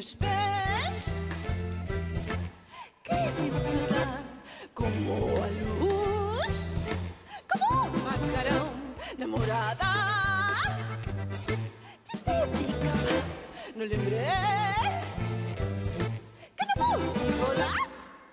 Meus pés querem flotar como a luz, como um macarrão, namorada. Já teve capa, não lembrei que não pude volar.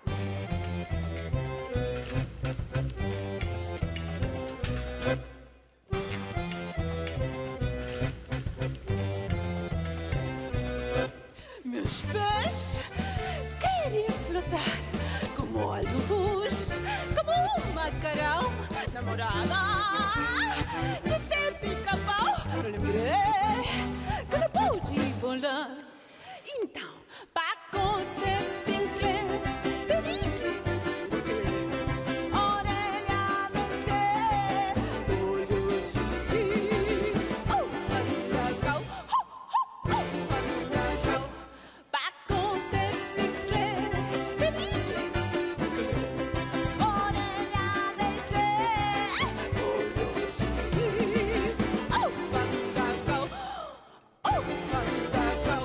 Meus pés querem flotar como a luz, como um macarrão, namorada. De tempo e capau, não lembrei que não pude volar. Então, pacote pincler, perigo, orelha mexer, olho de fandangão, fandangão. Pacote pincler, perigo, orelha mexer, olho de fandangão, fandangão.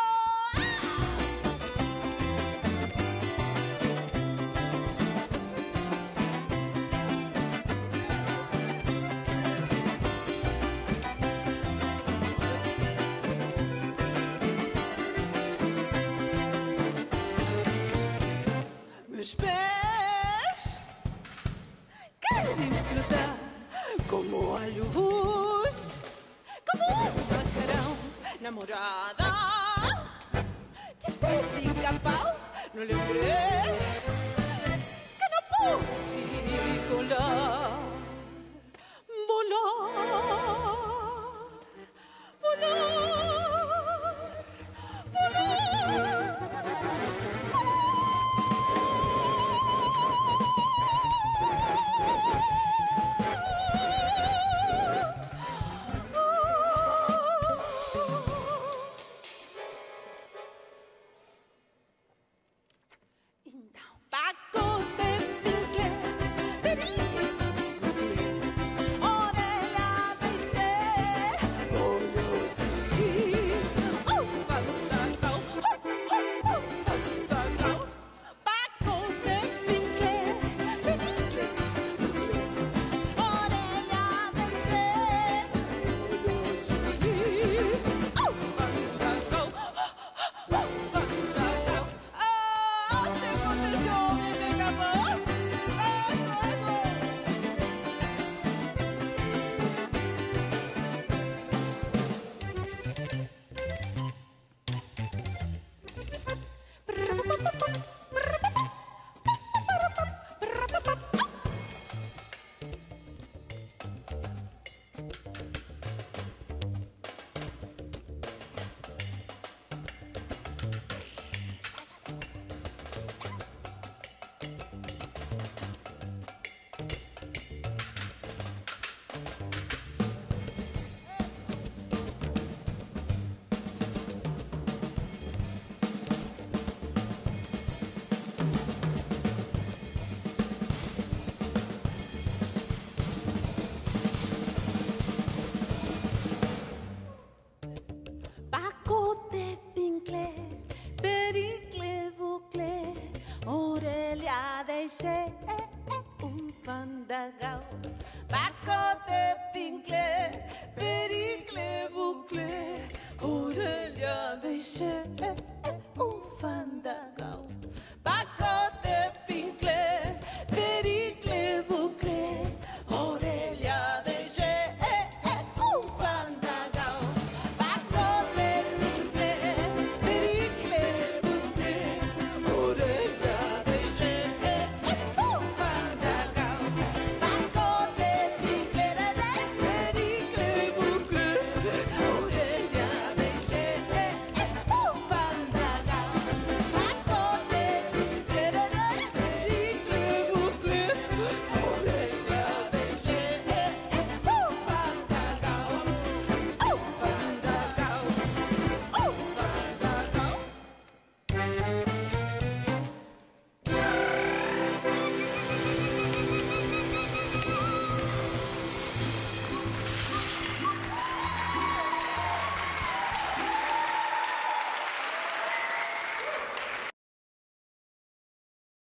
Meus pés querem flotar como a luz, como um macarrão, namorada. Já teve capau, não lembrei que não pude volar, volar, volar, volar. Então, pacote pincler, perigo, orelha mexer, olho de fandangão, fandangão. Pacote pincler, perigo, orelha mexer, olho de fandangão, fandangão. Se aconteceu, me acabou. Eso. Pacote pincler, pericle boucler, orelha deixer fandangão. Pacote pincler, pericle boucler, orelha deixer